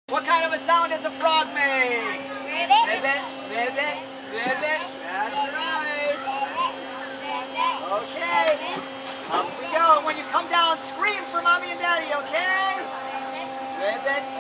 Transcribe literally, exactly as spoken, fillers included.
What kind of a sound does a frog make? Ribbit. Ribbit, ribbit, ribbit. That's right. Okay. Up we go. And when you come down, scream for mommy and daddy, okay? Ribbit.